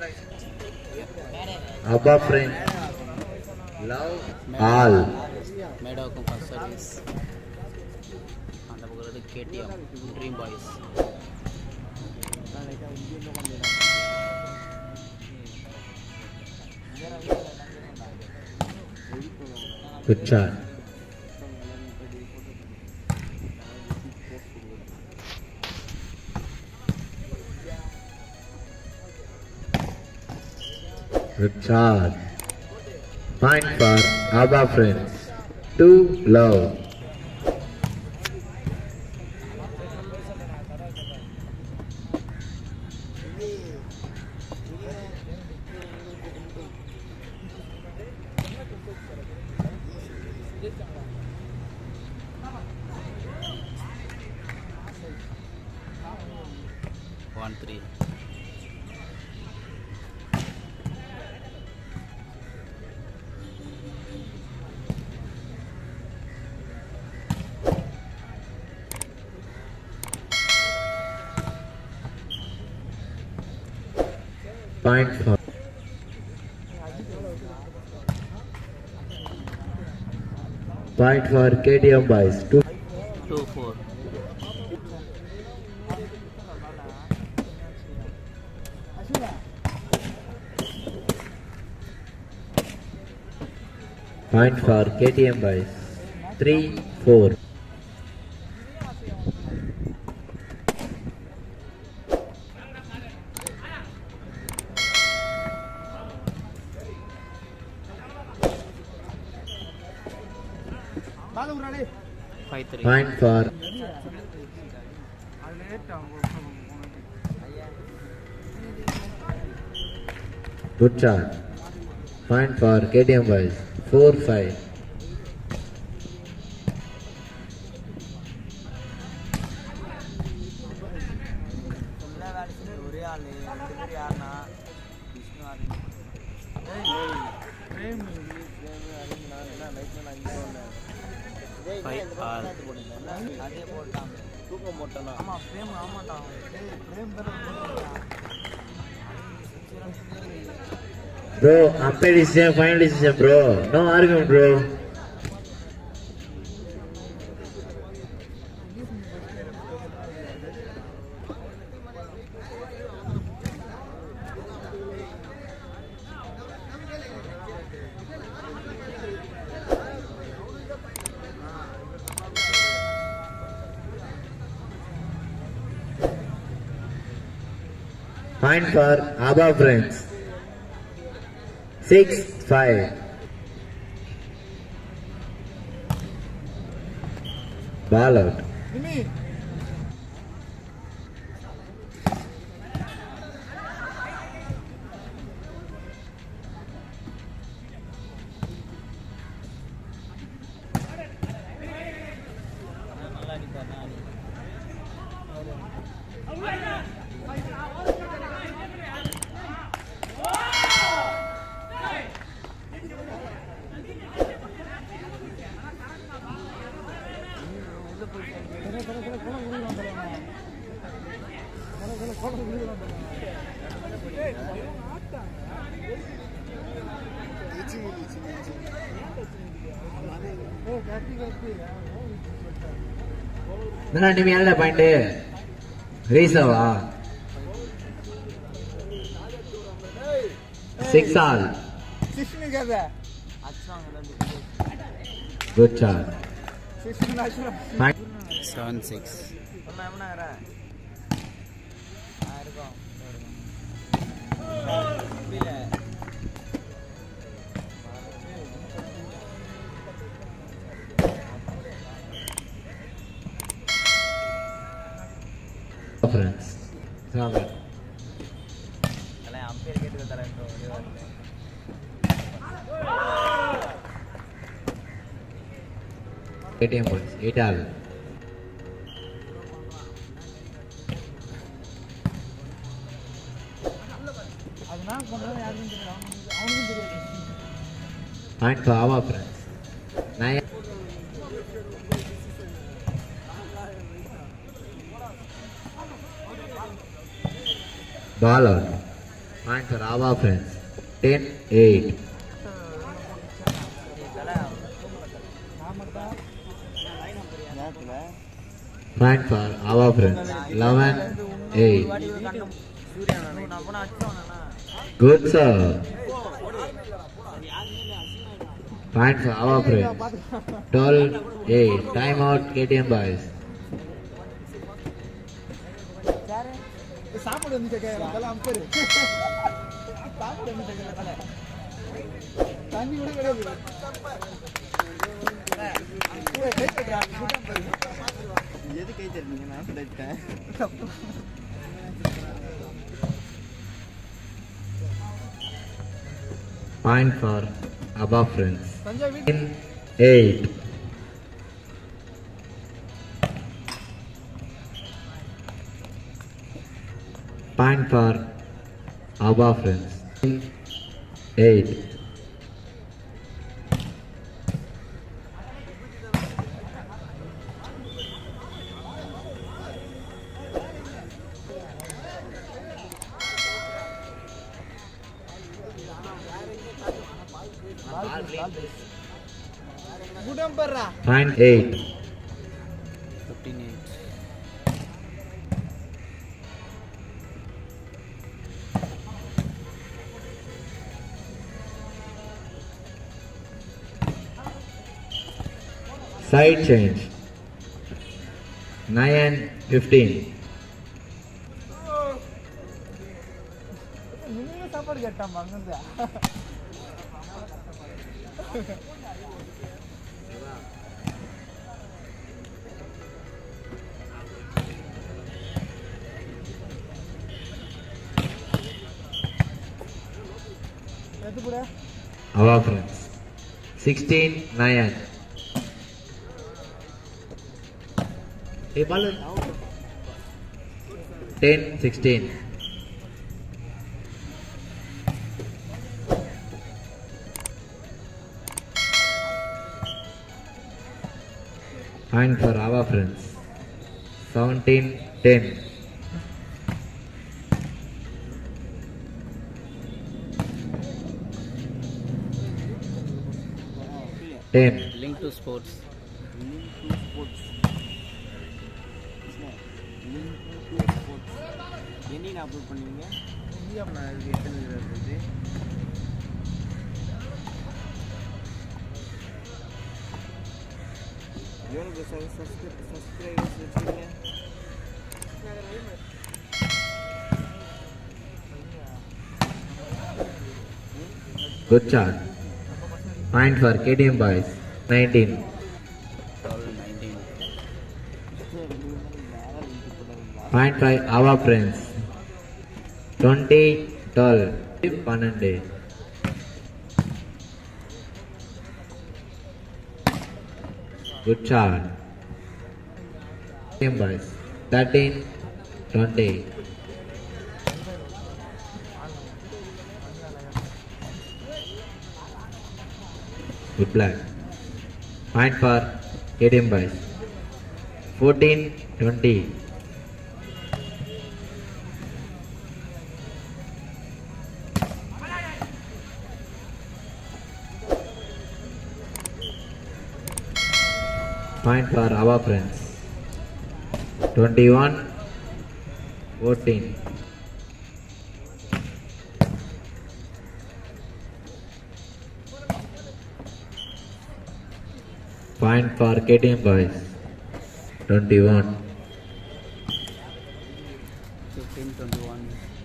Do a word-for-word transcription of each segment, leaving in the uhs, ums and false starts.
Abba friend, love all. Medokum first service. And the K T M Dream Boys. Good shot. Good shot. Point for Abba friends. Two love. One three. Point for Point for K T M boys. Two. Two four. Point for K T M boys. Three four. Five three. Point for Good shot. Point for K T M boys. Four five. Five all. Bro, umpire decision, final decision, bro. No argument, bro. Point for Abba friends. Six five. Ball out. என்ன நீ மேல point ரீசவா six all good shot Seven six. friends. Seven. K T M points. Eight all. Point for our friends. Nine. Ball out. Point for Ava friends. ten eight. Point for Ava friends. eleven eight. Good sir. Point for Ava friends. twelve eight. Time out K T M boys. சாப்பாடு வந்து அதெல்லாம் அம்பரு சாப்பாடு வந்து தண்ணி கூட கிடையாது எது கை தருவீங்க நான் சொல்லிட்டேன் Point for Abba friends. In eight. Point for Abba friends. In eight. Point eight. fifteen eight. Side change. nine fifteen. நீங்க சாப்பாடு கேட்டாம் அங்கங்க எது கூட Our friends. sixteen nine. Hey, ball. ten sixteen. Point for our friends. seventeen ten. ten. Link to sports. link to sports link to sports என்ன upload பண்ணீங்க India நான் எத்தனை இருக்குது எவ்வளவு சப்ஸ்கிரைபர்ஸ் வச்சிருக்கீங்க Good shot. Point for K T M boys. nineteen. twelve nineteen. Point by our friends. twenty twelve. twelve. Good shot. K T M boys. thirteen twenty. Good black. Point for K T M boys. fourteen twenty. Point for our friends. twenty-one fourteen. Point for K T M boys. twenty-one. fifteen twenty-one.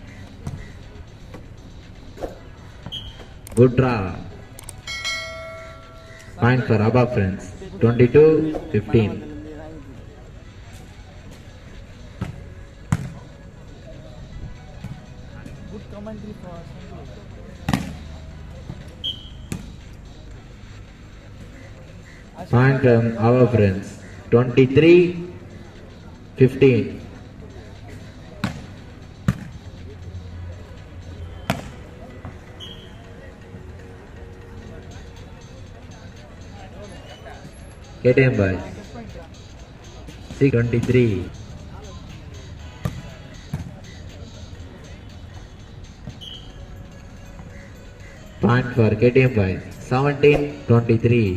Good draw. Point for Abba friends. twenty-two fifteen. good commentary for Point from our friends. twenty-three fifteen. K T M boys. six twenty-three. Point for K T M boys. seventeen twenty-three.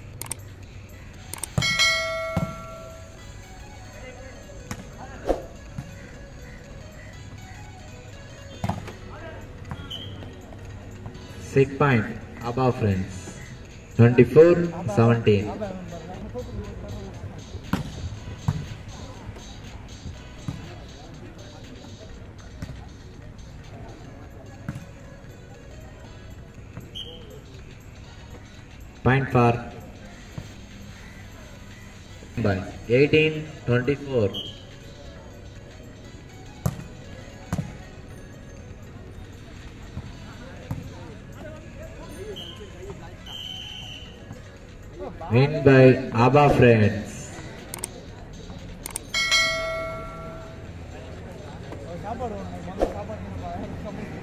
Six point above friends. twenty-four seventeen. Point for by eighteen twenty-four. Win by Abba friends. சாப்பாடு வேணும் முதல்ல சாப்பாடு